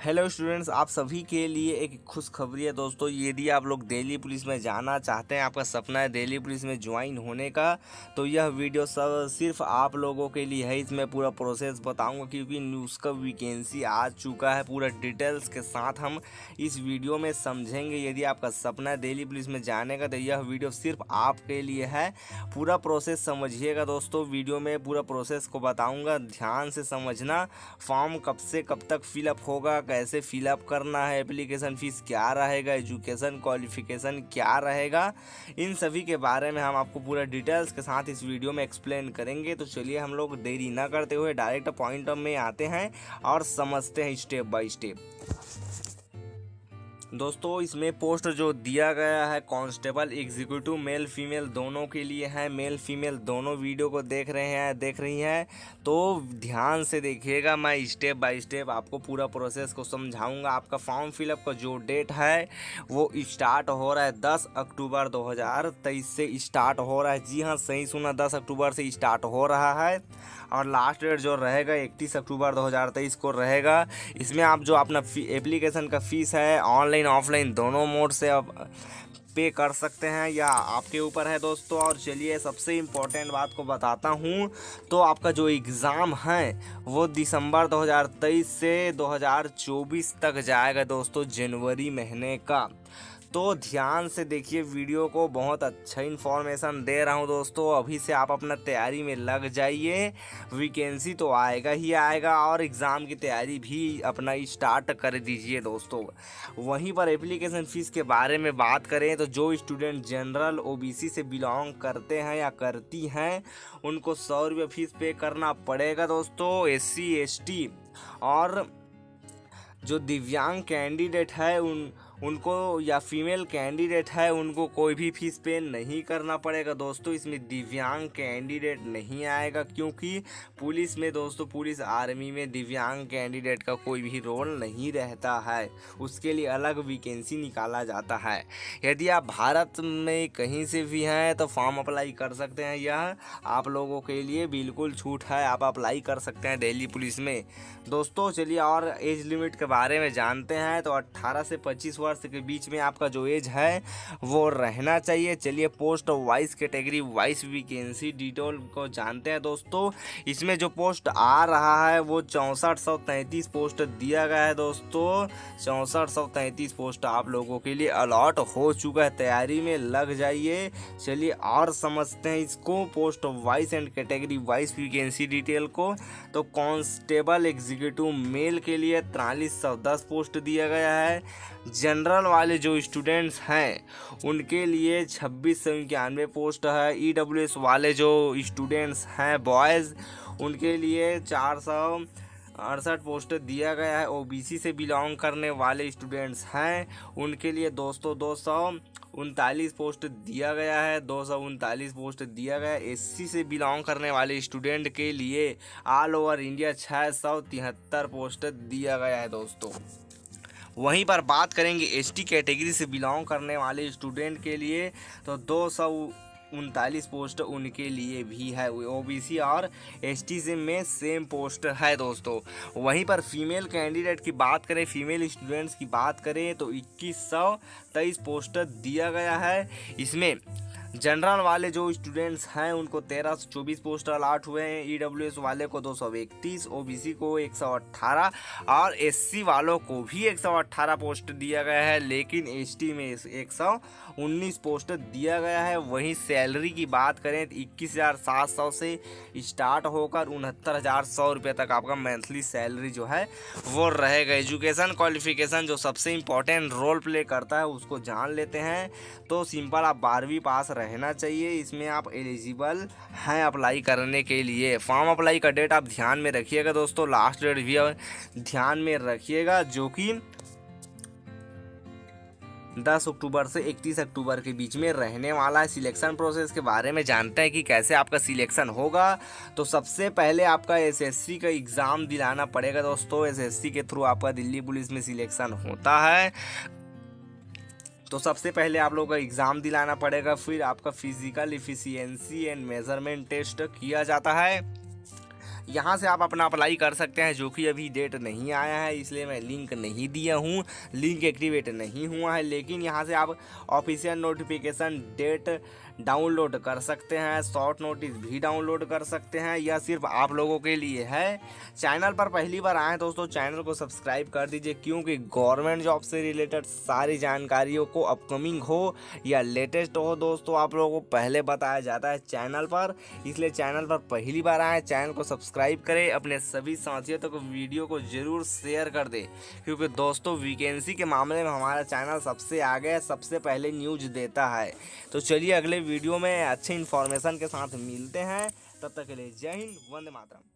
Hello students, आप सभी के लिए एक खुशखबरी है दोस्तों। यदि आप लोग दिल्ली पुलिस में जाना चाहते हैं, आपका सपना है दिल्ली पुलिस में ज्वाइन होने का, तो यह वीडियो सब सिर्फ आप लोगों के लिए है। इसमें पूरा प्रोसेस बताऊंगा क्योंकि उसका वैकेंसी आ चुका है। पूरा डिटेल्स के साथ हम इस वीडियो में समझेंगे। यदि आपका सपना है दिल्ली पुलिस में जाने का, तो यह वीडियो सिर्फ आपके लिए है। पूरा प्रोसेस समझिएगा दोस्तों। वीडियो में पूरा प्रोसेस को बताऊँगा, ध्यान से समझना। फॉर्म कब से कब तक फिलअप होगा, कैसे फिलअप करना है, एप्लीकेशन फ़ीस क्या रहेगा, एजुकेशन क्वालिफिकेशन क्या रहेगा, इन सभी के बारे में हम आपको पूरा डिटेल्स के साथ इस वीडियो में एक्सप्लेन करेंगे। तो चलिए हम लोग देरी ना करते हुए डायरेक्ट पॉइंट में आते हैं और समझते हैं स्टेप बाय स्टेप। दोस्तों, इसमें पोस्ट जो दिया गया है कांस्टेबल एग्जीक्यूटिव मेल फीमेल दोनों के लिए है। मेल फीमेल दोनों वीडियो को देख रही हैं तो ध्यान से देखिएगा। मैं स्टेप बाय स्टेप आपको पूरा प्रोसेस को समझाऊंगा। आपका फॉर्म फिलअप का जो डेट है वो स्टार्ट हो रहा है 10 अक्टूबर 2023 से स्टार्ट हो रहा है। जी हाँ, सही सुना, 10 अक्टूबर से स्टार्ट हो रहा है और लास्ट डेट जो रहेगा 31 अक्टूबर 2023 को रहेगा। इसमें आप जो अपना एप्लीकेशन का फ़ीस है ऑनलाइन ऑफलाइन दोनों मोड से आप पे कर सकते हैं, या आपके ऊपर है दोस्तों। और चलिए सबसे इम्पोर्टेंट बात को बताता हूँ। तो आपका जो एग्ज़ाम है वो दिसंबर 2023 से 2024 तक जाएगा दोस्तों, जनवरी महीने का। तो ध्यान से देखिए वीडियो को, बहुत अच्छा इन्फॉर्मेशन दे रहा हूँ दोस्तों। अभी से आप अपना तैयारी में लग जाइए। वैकेंसी तो आएगा ही आएगा और एग्ज़ाम की तैयारी भी अपना स्टार्ट कर दीजिए दोस्तों। वहीं पर एप्लीकेशन फ़ीस के बारे में बात करें तो जो स्टूडेंट जनरल ओबीसी से बिलोंग करते हैं या करती हैं, उनको 100 रुपये फ़ीस पे करना पड़ेगा दोस्तों। SC ST और जो दिव्यांग कैंडिडेट है उनको या फीमेल कैंडिडेट है उनको कोई भी फीस पे नहीं करना पड़ेगा दोस्तों। इसमें दिव्यांग कैंडिडेट नहीं आएगा क्योंकि पुलिस में दोस्तों, पुलिस आर्मी में दिव्यांग कैंडिडेट का कोई भी रोल नहीं रहता है। उसके लिए अलग वैकेंसी निकाला जाता है। यदि आप भारत में कहीं से भी हैं तो फॉर्म अप्लाई कर सकते हैं। यह आप लोगों के लिए बिल्कुल छूट है, आप अप्लाई कर सकते हैं दिल्ली पुलिस में दोस्तों। चलिए और एज लिमिट के बारे में जानते हैं। तो 18 से 25 वर्ष के बीच में आपका जो एज है वो रहना चाहिए। चलिए post wise category wise vacancy detail को जानते हैं दोस्तों। इसमें जो पोस्ट आ रहा है वो 6433 पोस्ट दिया गया है दोस्तों। 6433 पोस्ट आप लोगों के लिए अलॉट हो चुका है, तैयारी में लग जाइए। चलिए और समझते हैं इसको, post wise and category wise vacancy detail को। तो कांस्टेबल एग्जीक्यूटिव मेल के लिए 4310 पोस्ट दिया गया है। जनरल वाले जो स्टूडेंट्स हैं उनके लिए 2691 पोस्ट है। EWS वाले जो स्टूडेंट्स हैं बॉयज़, उनके लिए 468 पोस्ट दिया गया है। OBC से बिलोंग करने वाले स्टूडेंट्स हैं उनके लिए दोस्तों 239 पोस्ट दिया गया है। 239 पोस्ट दिया गया है। SC से बिलोंग करने वाले स्टूडेंट के लिए ऑल ओवर इंडिया 673 पोस्ट दिया गया है दोस्तों। वहीं पर बात करेंगे ST कैटेगरी से बिलोंग करने वाले स्टूडेंट के लिए, तो 239 पोस्ट उनके लिए भी है। OBC और ST से में सेम पोस्ट है दोस्तों। वहीं पर फीमेल कैंडिडेट की बात करें, फीमेल स्टूडेंट्स की बात करें तो 2123 पोस्ट दिया गया है। इसमें जनरल वाले जो स्टूडेंट्स हैं उनको 1324 पोस्ट अलॉट हुए हैं। EWS वाले को 231, OBC को 118 और SC वालों को भी 118 पोस्ट दिया गया है। लेकिन ST में 119 पोस्ट दिया गया है। वहीं सैलरी की बात करें तो 21,700 से स्टार्ट होकर 69,100 रुपये तक आपका मंथली सैलरी जो है वो रहेगा। एजुकेशन क्वालिफिकेशन जो सबसे इम्पोर्टेंट रोल प्ले करता है उसको जान लेते हैं। तो सिंपल आप 12वीं पास रहना चाहिए। इसमें आप एलिजिबल हैं अप्लाई करने के लिए। फॉर्म अप्लाई का डेट आप ध्यान में रखिएगा दोस्तों, लास्ट डेट भी ध्यान में रखिएगा जो कि 10 अक्टूबर से 31 अक्टूबर के बीच में रहने वाला है। सिलेक्शन प्रोसेस के बारे में जानते हैं कि कैसे आपका सिलेक्शन होगा। तो सबसे पहले आपका SSC का एग्ज़ाम दिलाना पड़ेगा दोस्तों। SSC के थ्रू आपका दिल्ली पुलिस में सिलेक्शन होता है। तो सबसे पहले आप लोगों का एग्ज़ाम दिलाना पड़ेगा। फिर आपका physical efficiency and measurement test किया जाता है। यहाँ से आप अपना अप्लाई कर सकते हैं, जो कि अभी डेट नहीं आया है इसलिए मैं लिंक नहीं दिया हूँ, लिंक एक्टिवेट नहीं हुआ है। लेकिन यहाँ से आप ऑफिशियल नोटिफिकेशन डेट डाउनलोड कर सकते हैं, शॉर्ट नोटिस भी डाउनलोड कर सकते हैं। यह सिर्फ आप लोगों के लिए है। चैनल पर पहली बार आए दोस्तों, चैनल को सब्सक्राइब कर दीजिए, क्योंकि गवर्नमेंट जॉब से रिलेटेड सारी जानकारियों को अपकमिंग हो या लेटेस्ट हो दोस्तों, आप लोगों को पहले बताया जाता है चैनल पर। इसलिए चैनल पर पहली बार आए, चैनल को सब्सक्राइब करें, अपने सभी साथियों तक वीडियो को जरूर शेयर कर दें, क्योंकि दोस्तों वैकेंसी के मामले में हमारा चैनल सबसे आगे, सबसे पहले न्यूज़ देता है। तो चलिए अगले वीडियो में अच्छे इन्फॉर्मेशन के साथ मिलते हैं, तब तक के लिए जय हिंद, वंदे मातरम।